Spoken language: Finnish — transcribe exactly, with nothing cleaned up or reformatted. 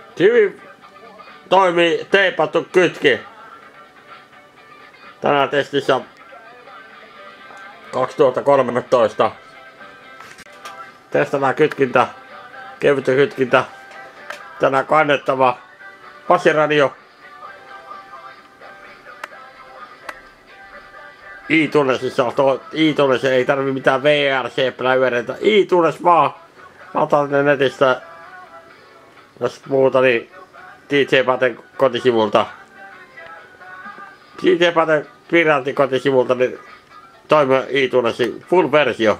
Hyvin toimii teipattu kytki. Tänään testissä kaksituhattakolmetoista. Testataan kytkintä, kevyt kytkintä. Tänään kannettava passiradio. I-tunnelissa on I-tunnelissa, ei tarvi mitään V R C-pläyöreitä. I-tunnelissa vaan. Mä otan ne netistä. Jos muuta niin D J Paten kotisivulta. D J Paten Piratin kotisivulta niin toimii I-tunnelissa full versio.